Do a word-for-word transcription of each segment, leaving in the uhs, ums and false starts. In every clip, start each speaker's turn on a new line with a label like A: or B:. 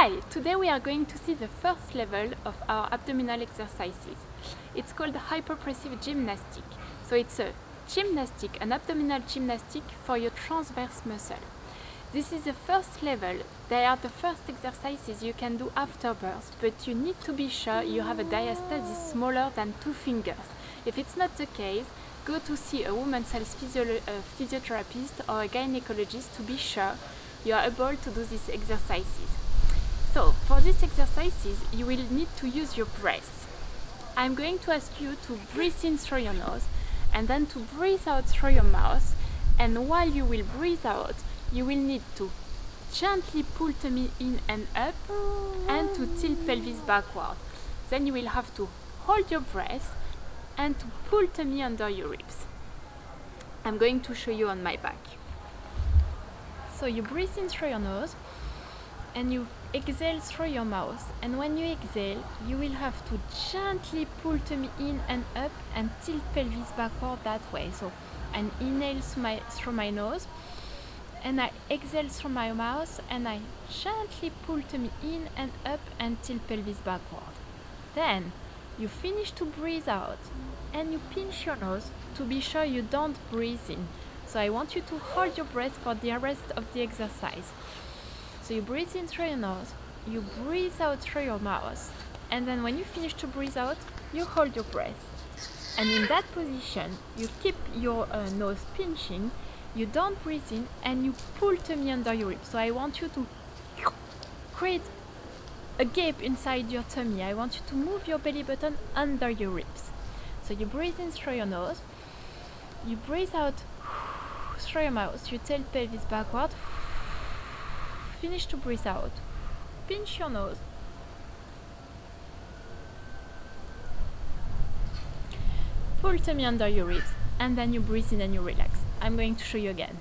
A: Hi! Today we are going to see the first level of our abdominal exercises. It's called hyperpressive gymnastic. So it's a gymnastic, an abdominal gymnastic for your transverse muscle. This is the first level. They are the first exercises you can do after birth, but you need to be sure you have a diastasis smaller than two fingers. If it's not the case, go to see a women's health physio uh, physiotherapist or a gynecologist to be sure you are able to do these exercises. So, for these exercises, you will need to use your breath. I'm going to ask you to breathe in through your nose and then to breathe out through your mouth. And while you will breathe out, you will need to gently pull tummy in and up and to tilt pelvis backward. Then you will have to hold your breath and to pull tummy under your ribs. I'm going to show you on my back. So you breathe in through your nose and you exhale through your mouth, and when you exhale you will have to gently pull tummy in and up and tilt pelvis backward that way. So I inhale through my, through my nose and I exhale through my mouth and I gently pull tummy in and up and tilt pelvis backward. Then you finish to breathe out and you pinch your nose to be sure you don't breathe in. So I want you to hold your breath for the rest of the exercise. So you breathe in through your nose, you breathe out through your mouth, and then when you finish to breathe out, you hold your breath. And in that position, you keep your uh, nose pinching, you don't breathe in, and you pull tummy under your ribs. So I want you to create a gap inside your tummy. I want you to move your belly button under your ribs. So you breathe in through your nose, you breathe out through your mouth, you tilt pelvis backward. Finish to breathe out, pinch your nose, pull tummy under your ribs, and then you breathe in and you relax. I'm going to show you again.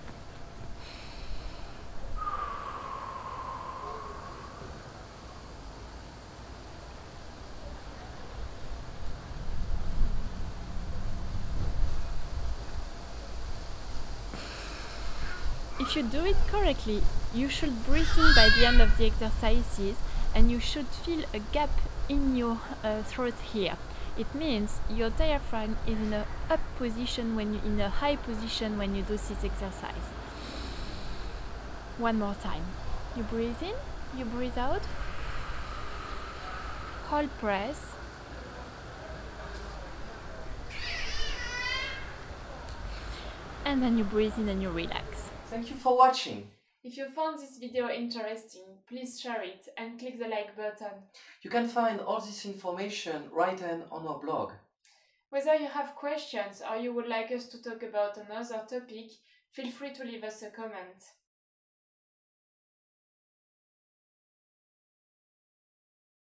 A: If you do it correctly, you should breathe in by the end of the exercises and you should feel a gap in your uh, throat here. It means your diaphragm is in a up position, when you in a high position when you do this exercise. One more time. You breathe in, you breathe out, hold breath, and then you breathe in and you relax.
B: Thank you for watching.
A: If you found this video interesting, please share it and click the like button.
B: You can find all this information right then on our blog.
A: Whether you have questions or you would like us to talk about another topic, feel free to leave us a comment.